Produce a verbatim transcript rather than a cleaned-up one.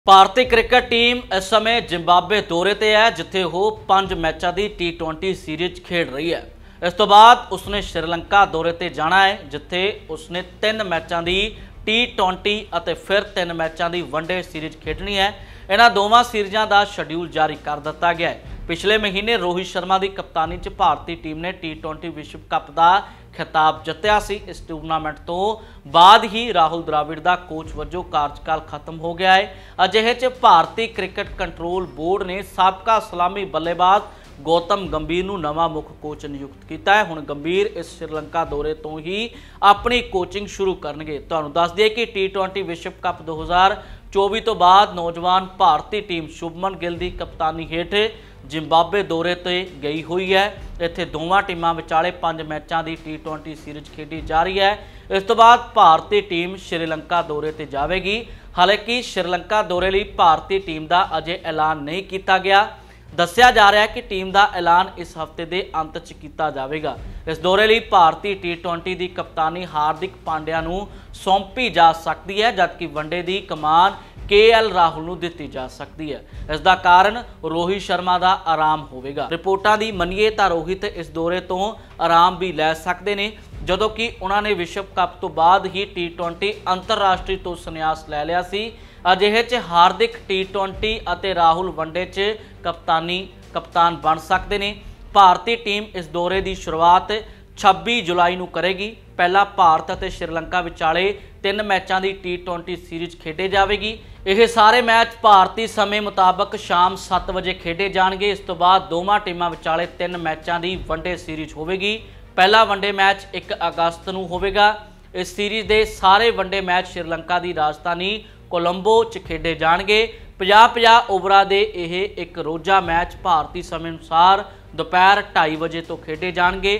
ਭਾਰਤੀ cricket team इस समय Zimbabwe दौरे ते है जिथे वो पांच मैचों की टी ट्वेंटी सीरीज खेड रही है। इस तो बाद उसने श्रीलंका दौरे ते जाना है जिथे उसने तीन मैचों की टी ट्वेंटी और फिर तीन मैचों की वनडे सीरीज खेडनी है। इन्होंने दोवां सीरीज़ों का शेड्यूल जारी कर दिता गया है। पिछले महीने रोहित शर्मा की कप्तानी च भारतीय टीम ने टी ट्वेंटी विश्व कप का खिताब जित्या सी। इस टूरनामेंट तो बाद ही राहुल द्रविड़ का कोच वजों कार्यकाल खत्म हो गया है। अजिहे च भारतीय क्रिकेट कंट्रोल बोर्ड ने साबका सलामी बल्लेबाज गौतम गंभीर नूं नवां मुख कोच नियुक्त किया है। हुण गंभीर इस श्रीलंका दौरे तो ही अपनी कोचिंग शुरू करनगे। तुहानूं दस दईए कि टी ट्वेंटी विश्व कप दो हज़ार चौबी तो बाद नौजवान भारतीय टीम शुभमन गिल की कप्तानी हेठ जिम्बाब्वे दौरे ते गई हुई है। इत्थे दोवां टीमां विचाले पांच मैचों की टी ट्वेंटी सीरीज खेडी जा रही है। इस तो बाद भारतीय टीम श्रीलंका दौरे ते जाएगी। हालांकि श्रीलंका दौरे लई भारतीय टीम का अजे ऐलान नहीं किया गया। दस्सिया जा रहा है कि टीम का ऐलान इस हफ्ते के अंत च किया जाएगा। इस दौरे लिए भारतीय टी ट्वेंटी की कप्तानी हार्दिक पांड्या नूं सौंपी जा सकती है जबकि वनडे की कमान के एल राहुल नूं दित्ती जा सकती है। इसका कारण रोहित शर्मा का आराम होगा। रिपोर्टां दी मनीए तां रोहित इस दौरे तो आराम भी लै सकते हैं जदों कि उन्होंने विश्व कप तो बाद ही टी ट्वेंटी अंतरराष्ट्रीय तो संन्यास लै लिया सी। अजिहे च हार्दिक टी ट्वेंटी और राहुल वनडे च कप्तानी कप्तान बन सकते हैं। भारतीय टीम इस दौरे की शुरुआत छब्बीस जुलाई नूं करेगी। पहला भारत और श्रीलंका विचाले तीन मैचों की टी ट्वेंटी सीरीज खेडे जाएगी। यह सारे मैच भारतीय समय मुताबक शाम सत्त बजे खेडे जाएंगे। इस तो बाद दोवां टीमां विचाले तीन मैचों की वनडे सीरीज होगी। पहला वनडे मैच एक अगस्त नूं होवेगा। इस सीरीज के सारे वनडे मैच श्रीलंका की राजधानी कोलंबो च खेडे जाएंगे। पचास पचास ओवरां दे यह एक रोज़ा मैच भारतीय समय अनुसार दोपहर ढाई बजे तो खेडे जाएंगे।